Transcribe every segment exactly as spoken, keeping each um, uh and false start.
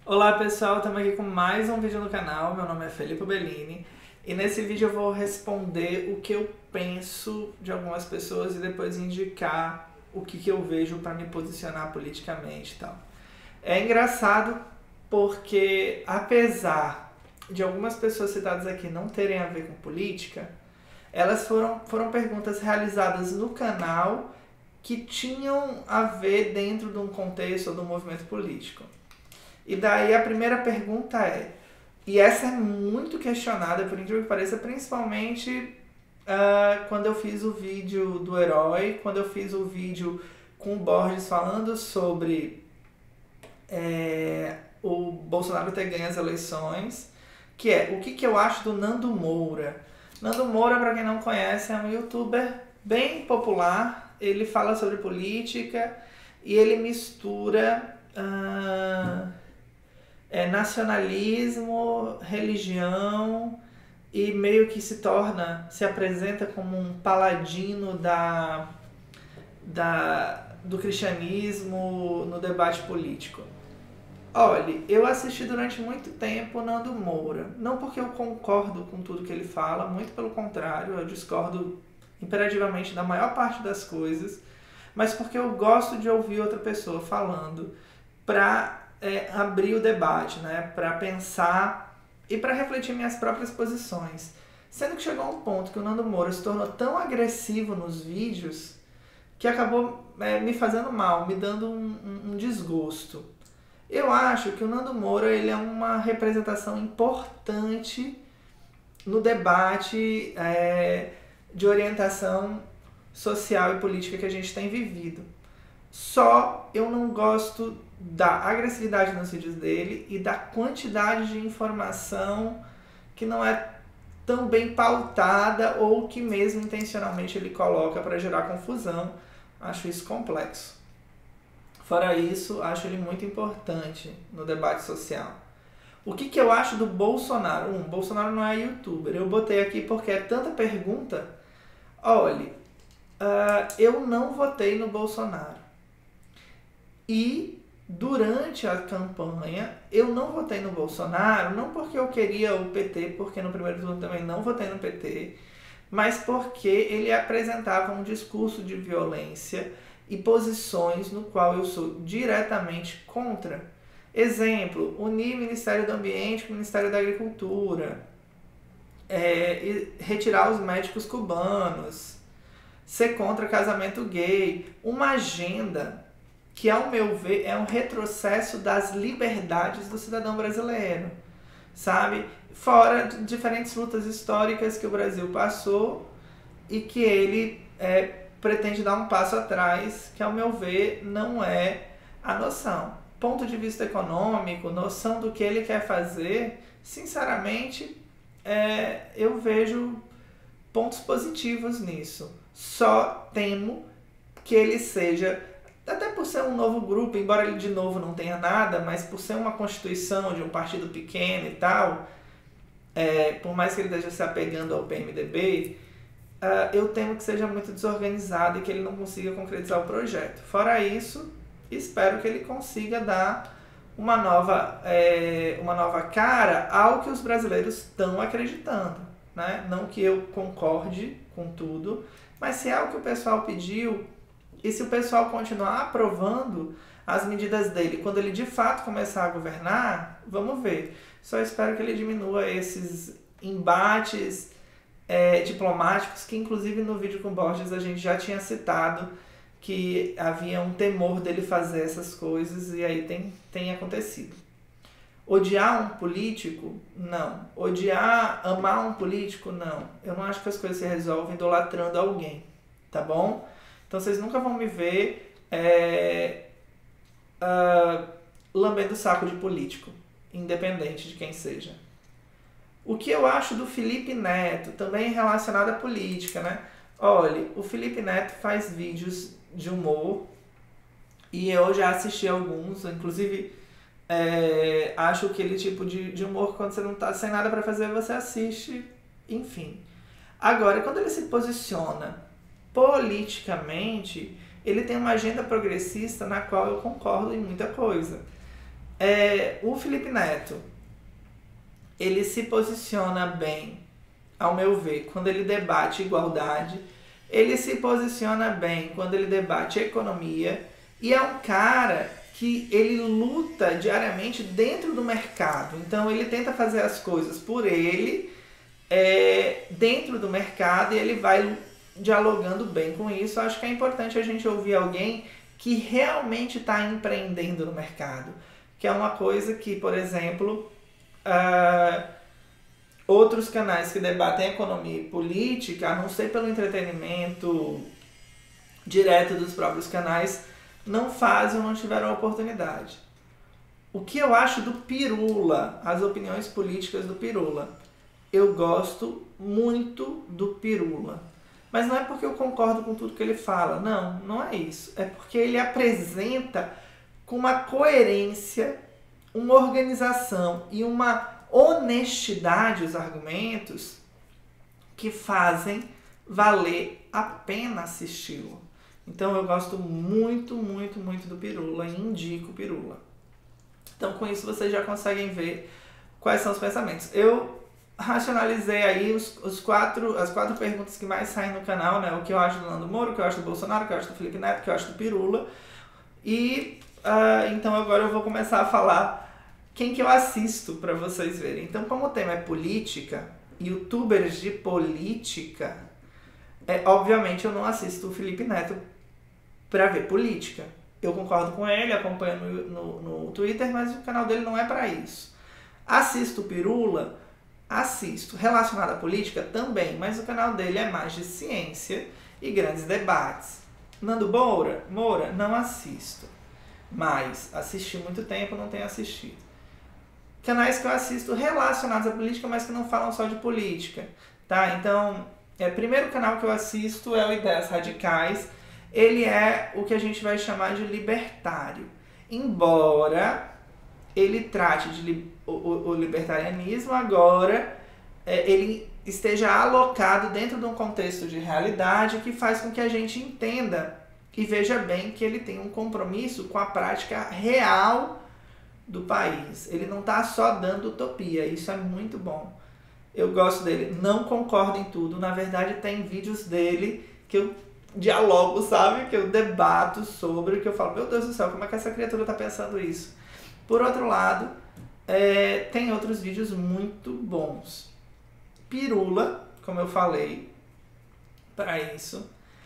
Olá pessoal, estamos aqui com mais um vídeo no canal. Meu nome é Felipe Bellini e nesse vídeo eu vou responder o que eu penso de algumas pessoas e depois indicar o que, que eu vejo para me posicionar politicamente e tal. É engraçado porque apesar de algumas pessoas citadas aqui não terem a ver com política, elas foram, foram perguntas realizadas no canal que tinham a ver dentro de um contexto ou de um movimento político. E daí a primeira pergunta é, e essa é muito questionada, por incrível que pareça, principalmente uh, quando eu fiz o vídeo do herói, quando eu fiz o vídeo com o Borges falando sobre é, o Bolsonaro ter ganho as eleições, que é o que, que eu acho do Nando Moura. Nando Moura, para quem não conhece, é um youtuber bem popular, ele fala sobre política e ele mistura uh, é, nacionalismo, religião e meio que se torna, se apresenta como um paladino da, da, do cristianismo no debate político. Olha, eu assisti durante muito tempo Nando Moura, não porque eu concordo com tudo que ele fala, muito pelo contrário, eu discordo imperativamente da maior parte das coisas, mas porque eu gosto de ouvir outra pessoa falando para é, abrir o debate, né, para pensar e para refletir minhas próprias posições. Sendo que chegou a um ponto que o Nando Moura se tornou tão agressivo nos vídeos que acabou é, me fazendo mal, me dando um, um, um desgosto. Eu acho que o Nando Moura ele é uma representação importante no debate é, de orientação social e política que a gente tem vivido. Só eu não gosto da agressividade nos vídeos dele e da quantidade de informação que não é tão bem pautada ou que mesmo intencionalmente ele coloca para gerar confusão. Acho isso complexo. Fora isso, acho ele muito importante no debate social. O que, que eu acho do Bolsonaro? Um, Bolsonaro não é youtuber. Eu botei aqui porque é tanta pergunta. Olha, uh, eu não votei no Bolsonaro. E durante a campanha, eu não votei no Bolsonaro, não porque eu queria o P T, porque no primeiro turno também não votei no P T, mas porque ele apresentava um discurso de violência e posições no qual eu sou diretamente contra. Exemplo, unir o Ministério do Ambiente com o Ministério da Agricultura, é, retirar os médicos cubanos, ser contra casamento gay, uma agenda que, ao meu ver, é um retrocesso das liberdades do cidadão brasileiro, sabe? Fora de diferentes lutas históricas que o Brasil passou e que ele é, pretende dar um passo atrás, que ao meu ver não é a noção. Ponto de vista econômico, noção do que ele quer fazer, sinceramente, é, eu vejo pontos positivos nisso. Só temo que ele seja, até por ser um novo grupo, embora ele de novo não tenha nada, mas por ser uma constituição de um partido pequeno e tal, é, por mais que ele esteja se apegando ao P M D B, Uh, eu temo que seja muito desorganizado e que ele não consiga concretizar o projeto. Fora isso, espero que ele consiga dar uma nova, é, uma nova cara ao que os brasileiros estão acreditando, né? Não que eu concorde com tudo, mas se é o que o pessoal pediu e se o pessoal continuar aprovando as medidas dele quando ele de fato começar a governar, vamos ver. Só espero que ele diminua esses embates É, diplomáticos, que inclusive no vídeo com Borges a gente já tinha citado que havia um temor dele fazer essas coisas e aí tem, tem acontecido. Odiar um político? Não. Odiar, amar um político? Não. Eu não acho que as coisas se resolvem idolatrando alguém, tá bom? Então vocês nunca vão me ver é, uh, lambendo o saco de político, independente de quem seja. O que eu acho do Felipe Neto, também relacionado à política, né? Olha, o Felipe Neto faz vídeos de humor e eu já assisti alguns, inclusive é, acho aquele tipo de, de humor que quando você não tá sem nada para fazer, você assiste, enfim. Agora, quando ele se posiciona politicamente, ele tem uma agenda progressista na qual eu concordo em muita coisa. É, o Felipe Neto, ele se posiciona bem, ao meu ver, quando ele debate igualdade, ele se posiciona bem quando ele debate economia, e é um cara que ele luta diariamente dentro do mercado. Então ele tenta fazer as coisas por ele, é, dentro do mercado, e ele vai dialogando bem com isso. Acho que é importante a gente ouvir alguém que realmente está empreendendo no mercado, que é uma coisa que, por exemplo, uh, outros canais que debatem economia e política, a não ser pelo entretenimento direto dos próprios canais, não fazem ou não tiveram a oportunidade. O que eu acho do Pirula, as opiniões políticas do Pirula? Eu gosto muito do Pirula. Mas não é porque eu concordo com tudo que ele fala, não, não é isso. É porque ele apresenta com uma coerência, uma organização e uma honestidade os argumentos que fazem valer a pena assisti-lo. Então eu gosto muito, muito, muito do Pirula e indico o Pirula. Então com isso vocês já conseguem ver quais são os pensamentos. Eu racionalizei aí os, os quatro, as quatro perguntas que mais saem no canal, né? O que eu acho do Nando Moura, o que eu acho do Bolsonaro, o que eu acho do Felipe Neto, o que eu acho do Pirula. E uh, então agora eu vou começar a falar quem que eu assisto para vocês verem. Então, como o tema é política, youtubers de política, é, obviamente eu não assisto o Felipe Neto para ver política. Eu concordo com ele, acompanho no, no, no Twitter, mas o canal dele não é para isso. Assisto o Pirula? Assisto. Relacionado à política? Também, mas o canal dele é mais de ciência e grandes debates. Nando Moura? Moura? Não assisto. Mas assisti muito tempo, não tenho assistido. Canais que eu assisto relacionados à política, mas que não falam só de política, tá? Então, é, primeiro canal que eu assisto é o Ideias Radicais. Ele é o que a gente vai chamar de libertário. Embora ele trate de li, o, o, o libertarianismo, agora é, ele esteja alocado dentro de um contexto de realidade que faz com que a gente entenda e veja bem que ele tem um compromisso com a prática real do país. Ele não está só dando utopia, isso é muito bom. Eu gosto dele, não concordo em tudo, na verdade tem vídeos dele que eu dialogo, sabe? Que eu debato sobre, que eu falo, meu Deus do céu, como é que essa criatura está pensando isso? Por outro lado, é, tem outros vídeos muito bons. Pirula, como eu falei, para isso.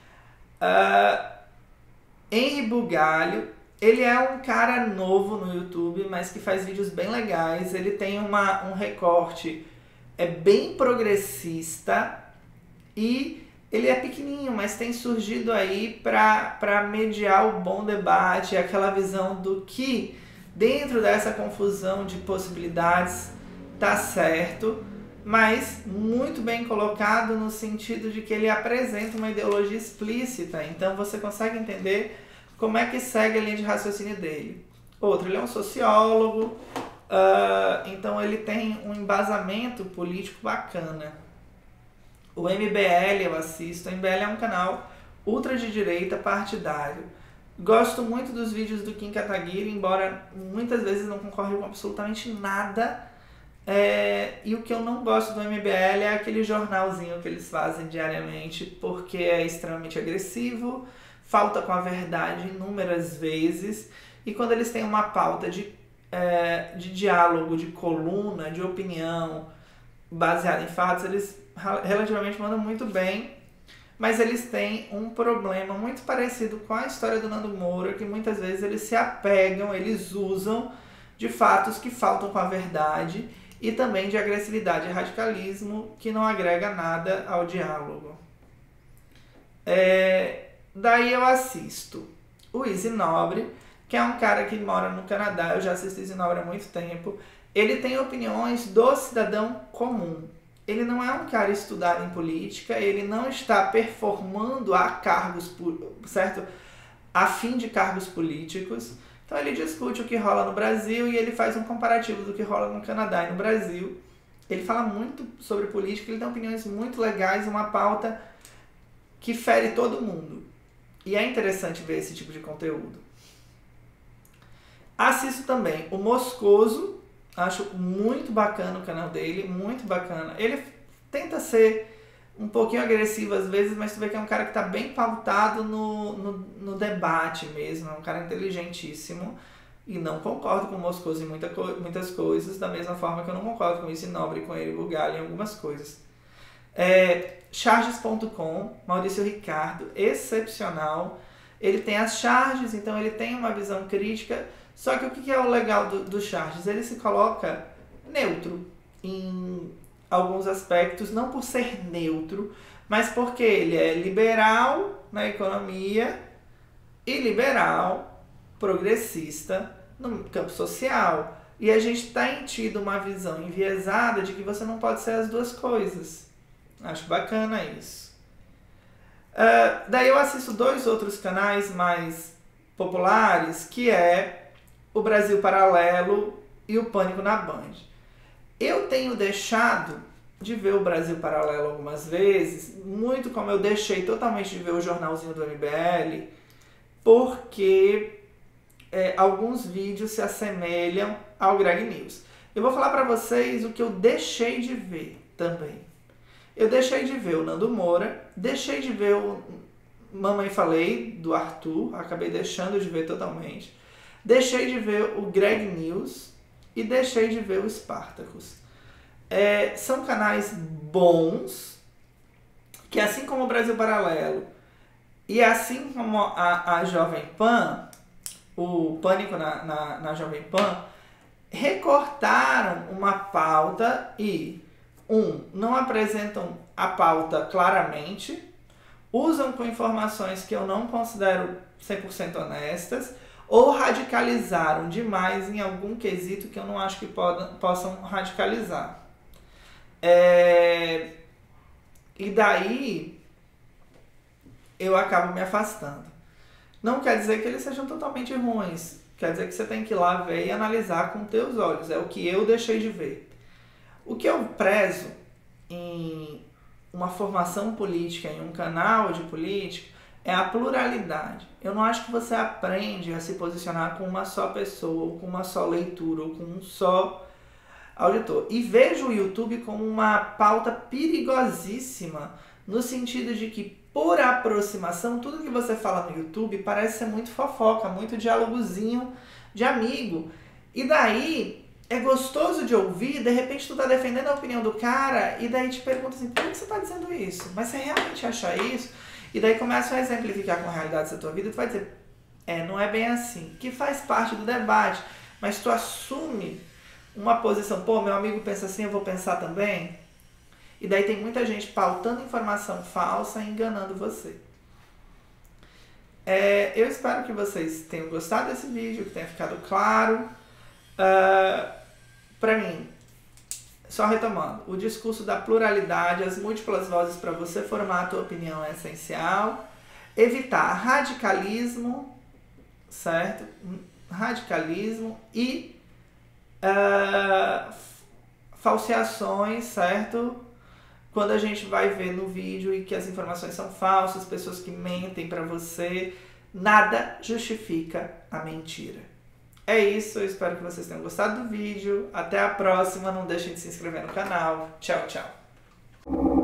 Uh, Henri Bugalho, ele é um cara novo no YouTube, mas que faz vídeos bem legais. Ele tem uma, um recorte é bem progressista e ele é pequenininho, mas tem surgido aí para mediar o bom debate, aquela visão do que dentro dessa confusão de possibilidades tá certo, mas muito bem colocado no sentido de que ele apresenta uma ideologia explícita, então você consegue entender como é que segue a linha de raciocínio dele. Outro, ele é um sociólogo, uh, então ele tem um embasamento político bacana. O M B L eu assisto, o M B L é um canal ultra de direita partidário. Gosto muito dos vídeos do Kim Kataguiri, embora muitas vezes não concorde com absolutamente nada. É, e o que eu não gosto do M B L é aquele jornalzinho que eles fazem diariamente, porque é extremamente agressivo, falta com a verdade inúmeras vezes, e quando eles têm uma pauta de, é, de diálogo, de coluna, de opinião baseada em fatos, eles relativamente mandam muito bem, mas eles têm um problema muito parecido com a história do Nando Moura, que muitas vezes eles se apegam, eles usam de fatos que faltam com a verdade e também de agressividade e radicalismo que não agrega nada ao diálogo. É, daí eu assisto o Easy Nobre, que é um cara que mora no Canadá, eu já assisto Easy Nobre há muito tempo. Ele tem opiniões do cidadão comum. Ele não é um cara estudado em política, ele não está performando a cargos, certo? A fim de cargos políticos. Então ele discute o que rola no Brasil e ele faz um comparativo do que rola no Canadá e no Brasil. Ele fala muito sobre política, ele tem opiniões muito legais, uma pauta que fere todo mundo. E é interessante ver esse tipo de conteúdo. Assisto também o Moscoso, acho muito bacana o canal dele, muito bacana. Ele tenta ser um pouquinho agressivo às vezes, mas tu vê que é um cara que tá bem pautado no, no, no debate mesmo, é um cara inteligentíssimo. E não concordo com o Moscoso em muita co muitas coisas, da mesma forma que eu não concordo com isso em Nobre, com ele Bugalho em algumas coisas. É, charges ponto com, Maurício Ricardo, excepcional. Ele tem as charges, então ele tem uma visão crítica. Só que o que é o legal do, do Charges? Ele se coloca neutro em alguns aspectos, não por ser neutro, mas porque ele é liberal na economia e liberal, progressista no campo social. E a gente tem tido uma visão enviesada de que você não pode ser as duas coisas. Acho bacana isso. Uh, daí eu assisto dois outros canais mais populares, que é o Brasil Paralelo e o Pânico na Band. Eu tenho deixado de ver o Brasil Paralelo algumas vezes, muito como eu deixei totalmente de ver o jornalzinho do M B L, porque é, alguns vídeos se assemelham ao Greg News. Eu vou falar para vocês o que eu deixei de ver também. Eu deixei de ver o Nando Moura, deixei de ver o Mamãe Falei, do Arthur, acabei deixando de ver totalmente. Deixei de ver o Greg News e deixei de ver o Spartacus. É, são canais bons, que assim como o Brasil Paralelo e assim como a, a Jovem Pan, o Pânico na, na, na Jovem Pan, recortaram uma pauta e, um, não apresentam a pauta claramente, usam com informações que eu não considero cem por cento honestas, ou radicalizaram demais em algum quesito que eu não acho que podam, possam radicalizar. É... E daí eu acabo me afastando. Não quer dizer que eles sejam totalmente ruins, quer dizer que você tem que ir lá ver e analisar com teus olhos. É o que eu deixei de ver. O que eu prezo em uma formação política, em um canal de política, é a pluralidade. Eu não acho que você aprende a se posicionar com uma só pessoa, ou com uma só leitura, ou com um só auditor. E vejo o YouTube como uma pauta perigosíssima, no sentido de que, por aproximação, tudo que você fala no YouTube parece ser muito fofoca, muito diálogozinho de amigo. E daí é gostoso de ouvir, de repente tu tá defendendo a opinião do cara, e daí te pergunta assim, por que você tá dizendo isso? Mas você realmente acha isso? E daí começa a exemplificar com a realidade da tua vida e tu vai dizer, é, não é bem assim, que faz parte do debate, mas tu assume uma posição, pô, meu amigo pensa assim, eu vou pensar também. E daí tem muita gente pautando informação falsa e enganando você. É, eu espero que vocês tenham gostado desse vídeo, que tenha ficado claro. Uh, pra mim, só retomando, o discurso da pluralidade, as múltiplas vozes para você formar a tua opinião é essencial. Evitar radicalismo, certo? Radicalismo e uh, falseações, certo? Quando a gente vai ver no vídeo e que as informações são falsas, pessoas que mentem para você, nada justifica a mentira. É isso, eu espero que vocês tenham gostado do vídeo. Até a próxima, não deixem de se inscrever no canal. Tchau, tchau.